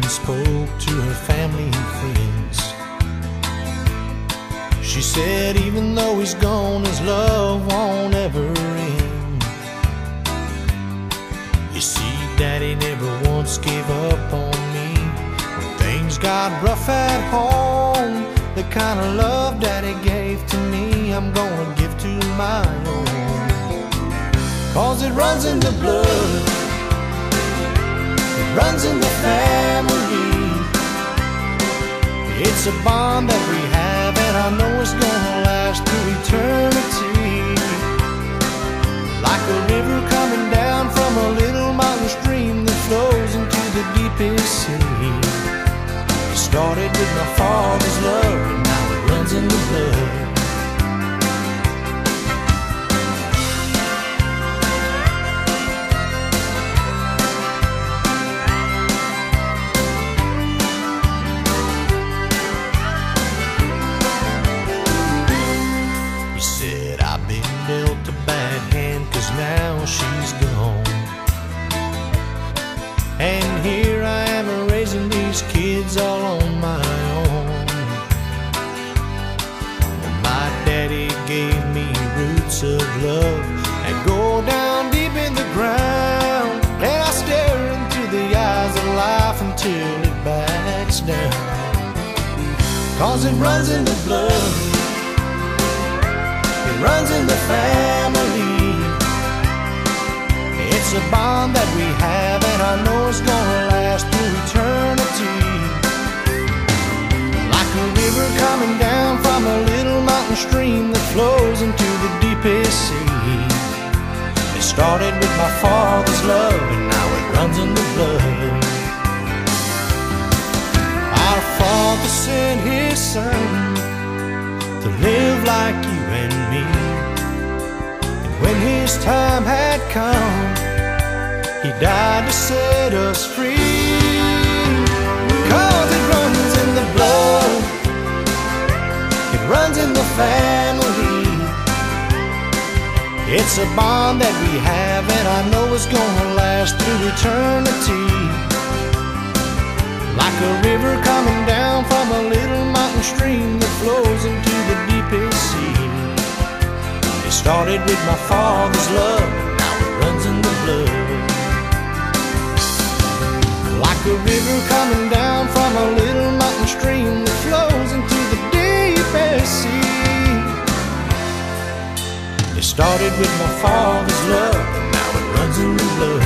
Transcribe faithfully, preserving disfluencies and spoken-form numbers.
spoke to her family and friends. She said even though he's gone, his love won't ever end. You see, Daddy never once gave up on me when things got rough at home. The kind of love Daddy gave to me, I'm gonna give to my own. Cause it runs in the blood, it runs in the family. It's a bond that we have, and I know it's gonna last through eternity. Like a river coming down from a little mountain stream that flows into the deepest sea. It started with my father's love, and now it runs in the blood. Dealt a bad hand, cause now she's gone. And here I am raising these kids all on my own. Well, my daddy gave me roots of love that go down deep in the ground, and I stare into the eyes of life until it backs down. Cause it runs in the blood, it runs in the family. It's a bond that we have, and I know it's gonna last through eternity. Like a river coming down from a little mountain stream that flows into the deepest sea. It started with my father's love, and now it runs in the blood. Our Father sent His Son to live like you and me. And when His time had come, He died to set us free. Cause it runs in the blood, it runs in the family. It's a bond that we have, and I know it's gonna last through eternity. Like a river coming down from a little mountain stream that flows into the deepest sea. It started with my father's love, and now it runs in the blood. Like a river coming down from a little mountain stream that flows into the deepest sea. It started with my father's love, and now it runs in the blood.